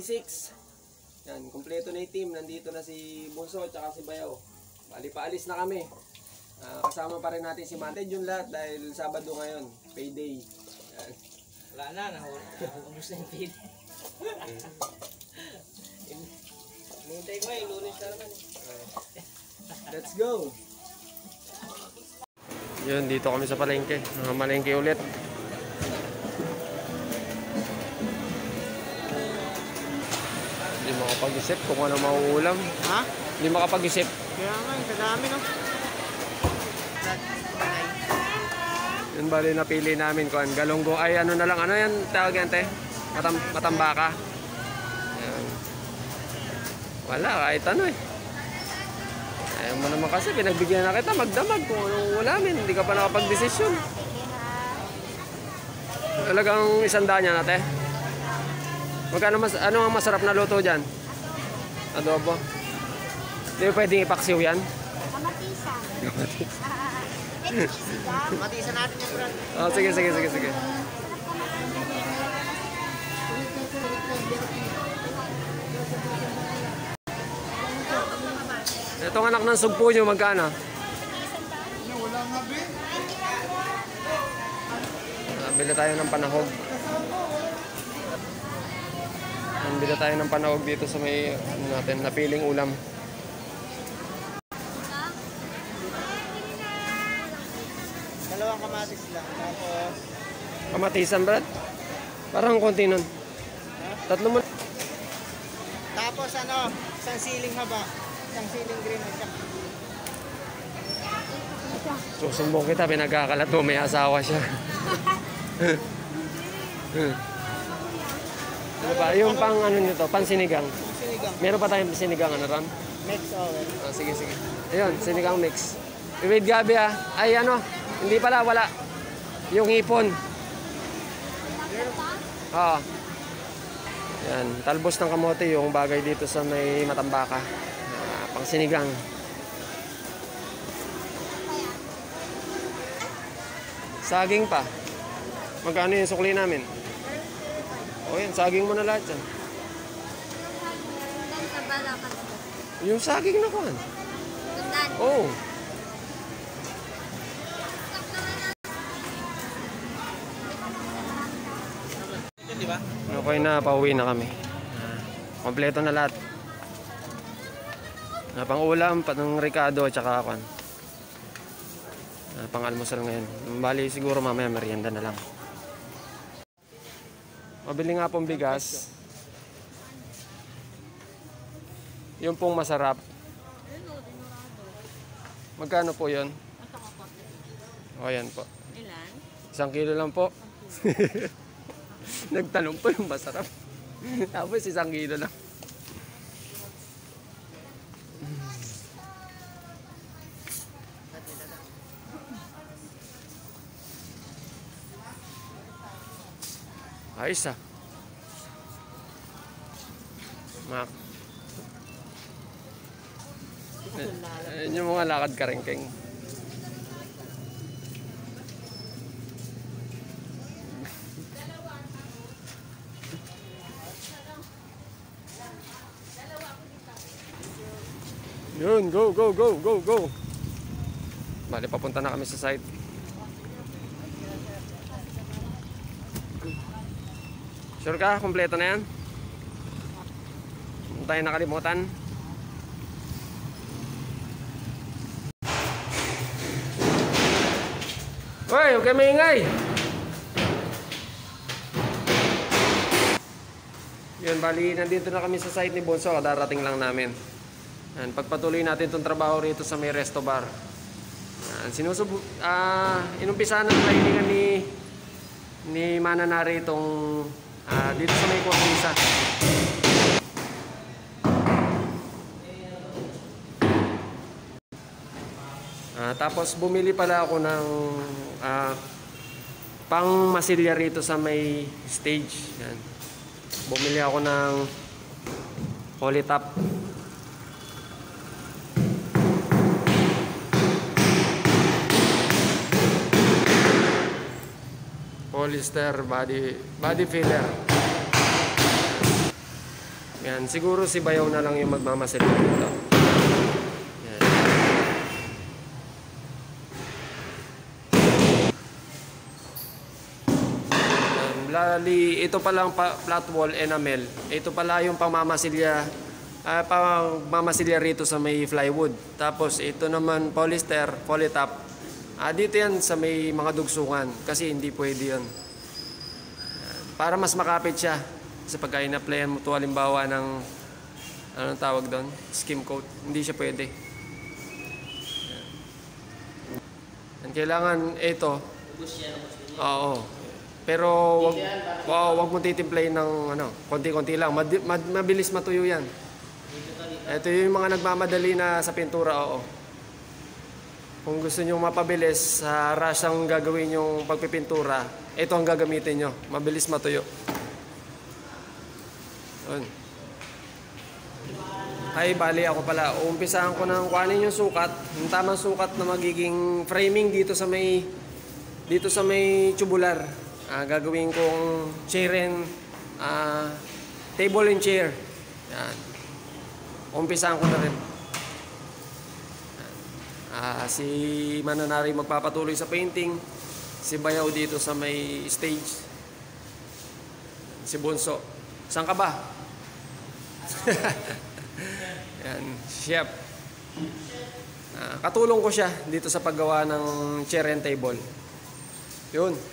26. Yan, kumpleto na yung team. Nandito na si Bunso at si Bayaw. Bali, paalis na kami. Kasama pa rin natin si Manted yung lahat dahil Sabado ngayon, payday. Yan. Wala na, naubos na yung payday. Nintay ko yung Lunes na naman. Let's go! Yun, dito kami sa palengke. Malengke ulit. Hindi makapag-isip kung ano mauulam. Ha? Hindi makapag-isip. Kaya nga, kadami no? Yun bali napili namin kung galunggo. Ay ano na lang, ano yan tawag yan te? Matambaka. Yan. Wala, kahit ano eh. Ayaw mo naman kasi, pinagbigyan na kita magdamag kung anong ulamin. Hindi ka pa nakapag-desisyon. Talagang 100 yan ate. Magkano ano ang masarap na luto dyan? Adobo. Hindi mo pwedeng ipaksiw yan? Kamatisan. Matisan natin yung brand. Oh, sige. Itong anak ng sugpo nyo, magkano? Wala nga, Ben. Bili tayo ng panahog. Bili tayo ng panahog dito sa may natin, napiling ulam. Dalawang kamatis lang. Tapos, Kamatisan, Brad? Parang konti nun. Tatlo mo. tapos ano, isang siling haba. Isang siling green at saka. Susumbong kita, pinagkakalat mo, may asawa siya. Ano ba? Yung pang ano nito, pang sinigang. Sinigang. Meron pa tayong sinigang ano ron? Mix over. Oh, sige. Ayun, sinigang mix. Wait, gabi ah. Ay ano, hindi pala, wala. Yung hipon. Oo. Yan, talbos ng kamote yung bagay dito sa may Matambaka. Pang sinigang. Saging pa. Magkano yung sukli namin? O yan, saging mo na lahat yan. Yung saging na kuhan. Oo. Di ba? Okay na, pauwi na kami. Kompleto na lahat. Pang ulam, pang ricado, at saka kuhan. Pang almusal ngayon. Bali siguro mamaya merienda na lang. Mabili nga pong bigas. Yung pong masarap. Magkano po yun? O yan po. Ilan? 1 kilo lang po. Nagtanong po yung masarap. Tapos 1 kilo lang. Ayos ah. Mak. Yung mga lakad karengkeng. Yun, go. Bali, papunta na kami sa site. Sure ka? Kompleto na yan? Hindi tayo nakalimutan. Hoy, huwag kayo maingay! Yun, bali, nandito na kami sa site ni Bonso. Darating lang namin. Yan, pagpatuloy natin itong trabaho rito sa may resto bar. Yan, inumpisa na trainingan ni Mananari itong dito sa may Cortisa. Tapos bumili pala ako ng pang masilya rito sa may stage. Yan. Bumili ako ng Holy Top. Polyester body filler. Yan, siguro si Bayaw na lang yung magmamasid dito. Yan. Lali, ito palang flat wall enamel. Ito pala yung pamamasilya rito sa may plywood. Tapos ito naman polyester, polytop. Dito yan sa may mga dugsungan kasi hindi pwede yan. Para mas makapit siya. Kasi pagka in-applyan mo ito halimbawa ng anong tawag doon? Skim coat. Hindi siya pwede. Yan. Kailangan ito. Oo. Pero wag mo titimplayin ng konti-konti lang. Mabilis matuyo yan. Ito yung mga nagmamadali na sa pintura, oo. Kung gusto nyo mapabilis, sa rush ang gagawin yung pagpipintura, ito ang gagamitin nyo. Mabilis matuyo. Yun. Ay, bali ako pala. Uumpisahan ko ng kuhanin yung sukat. Yung tamang sukat na magiging framing dito sa may tubular. Gagawin kong chair and table and chair. Yan. Umpisahan ko na rin. Si Mananari magpapatuloy sa painting. Si Bayaw dito sa may stage. Si Bunso. Saan ka ba? Yan, chef. Katulong ko siya dito sa paggawa ng chair and table. Yun.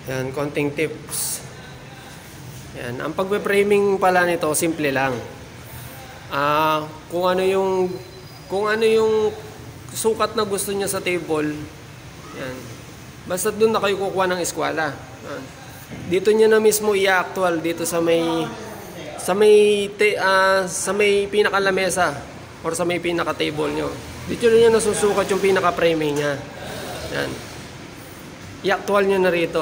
Yan, konting tips. Yan, ang pagpe-framing pala nito, simple lang. Kung ano yung sukat na gusto niya sa table, yan. Basta doon na kayo kukuha ng eskwela. Yan. Dito niya na mismo i-actual dito sa may pinakalamesa or sa may pinaka-table nyo. Dito niya nasusukat yung pinaka-framing niya. Yan. I-actual niya na rito.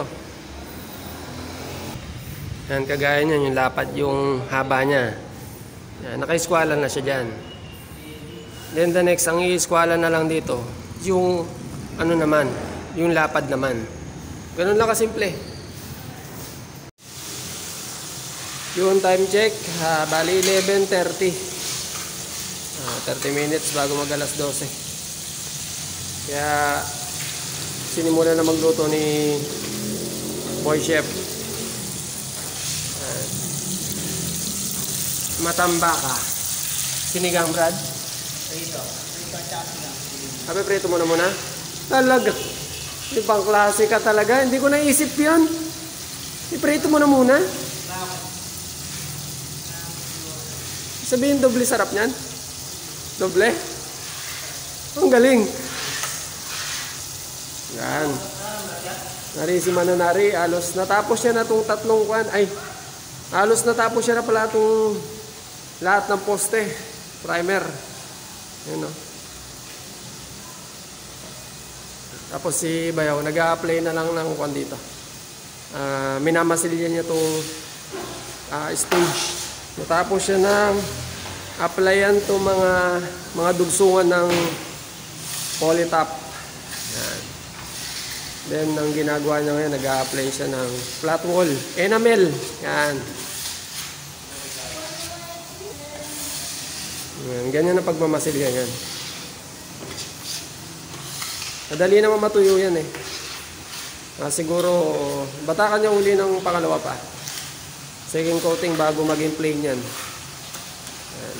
Yan, kagaya niyan, yung lapad, yung haba niya. Yan, naka-eskwala na siya dyan. Then the next, ang i-eskwala na lang dito, yung ano naman, yung lapad naman. Ganun lang kasimple. Yung time check, bali 11:30. 30 minutes bago mag alas 12. Kaya sinimula na magluto ni Boy Chef. Matambaka. Sinigang, Brad? Prito. Sabi, prito mo na muna? Talaga. Ibang klase ka talaga. Hindi ko naisip yun. Iprito mo na muna. Sabihin, doble sarap niyan? Doble? Ang galing. Yan. Nari si Mananari. Alos natapos siya na itong tatlong kwan. Ay, halos natapos siya na pala itong lahat ng poste. Primer. Yun o. Tapos si Bayaw, nag-a-apply na lang ng kwan dito. Minamasilya niya itong stage. Natapos siya ng applyan itong mga dugsungan ng polytop. Yan. Then, ang ginagawa niya ngayon, nag-a-apply siya ng flat wall. Enamel. Yan. Yan. Ganyan ang pagmamasilya yan. Madali naman matuyo yan eh. Siguro, batakan niya uli ng pangalawa pa. Second coating bago maging plain yan. Yan.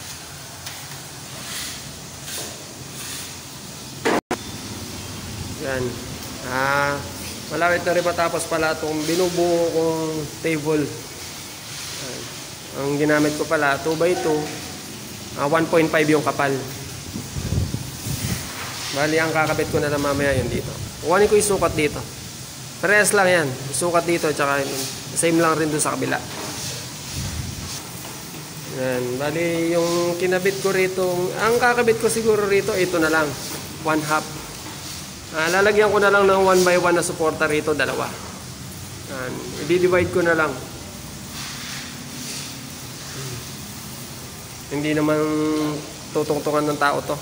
Yan. Malapit na rin matapos pala itong binubuo kong table. Yan. Ang ginamit ko pala 2x2, 1.5 yung kapal. Bali, ang kakabit ko na lang mamaya yun dito. Kuhanin ko yung sukat dito. Parehas lang yan. Sukat dito, tsaka same lang rin doon sa kabila. Yan. Bali, yung kinabit ko rito, ang kakabit ko siguro rito, ito na lang. 1/2. Lalagyan ko na lang ng 1x1 na suporta rito, dalawa. Yan. I-divide ko na lang. Hindi naman tutungtungan ng tao to.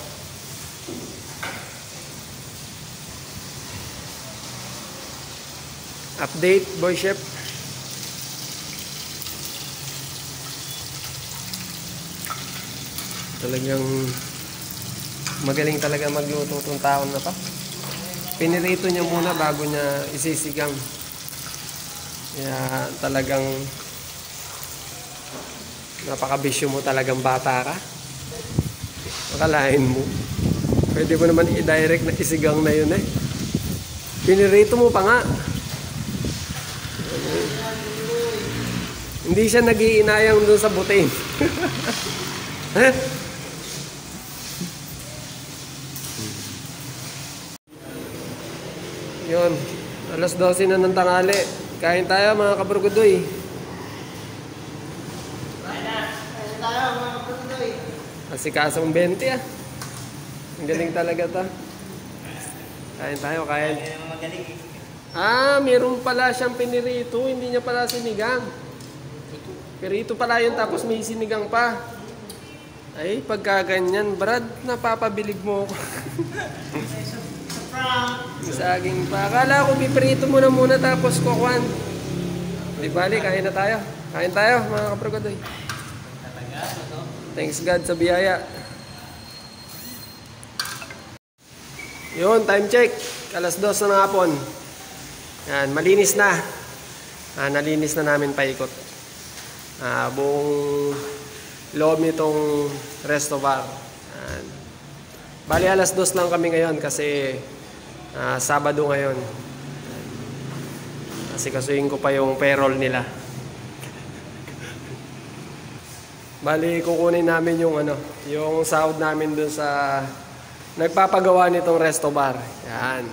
Update, Boy Chef. Talagang magaling talaga magluto itong taon na to. Pinirito niya muna bago niya isisigang. Kaya talagang napakabisyo mo, talagang bata ka. Akalain mo. Pwede mo naman i-direct na isigang na yun eh. Pinirito mo pa nga. Hindi siya nag-iinayang doon sa butin. Yun, alas 12 na ng tanghali. Kain tayo mga kaburgudoy. Kain tayo mga kapatid. Asikasong 20 ah. Ang galing talaga ta. Kain tayo, kain. Meron pala siyang pinirito. Hindi niya pala sinigang. Pirito pala yun, tapos may sinigang pa. Ay, pagkaganyan, Brad, napapabilig mo ako. Saging pa. Akala ko pipirito mo na muna tapos kukuhan. Di bali, kain na tayo. Kain tayo, mga kaprogodoy. Thanks God sa biyaya. Yun, time check. Alas 2 na ng hapon. Yan, malinis na. Nalinis na namin paikot. Buong loob nitong resto bar. Bali, alas 2 lang kami ngayon kasi Sabado ngayon. Asikasuhin ko pa yung payroll nila. Bali, kukunin namin yung yung sahod namin dun sa nagpapagawa nitong resto bar. Yan.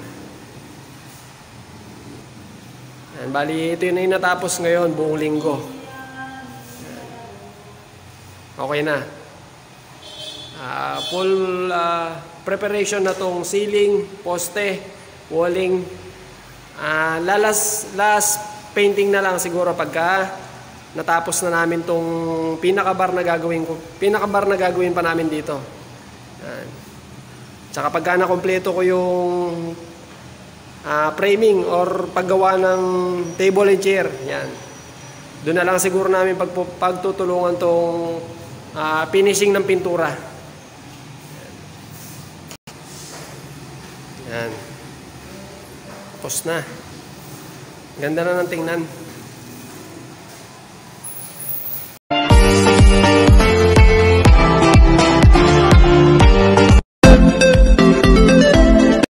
Yan. Bali, ito yung natapos ngayon, buong linggo. Yan. Okay na. Full preparation na tong ceiling, poste, walling. Last painting na lang siguro pagka natapos na namin tong pinaka-bar na gagawin pa namin dito. Yan. Tsaka pagka na-kompleto ko yung framing or paggawa ng table and chair, yan. Doon na lang siguro namin pagtutulungan tong finishing ng pintura. Yan. Tapos na. Ganda na ng tingnan.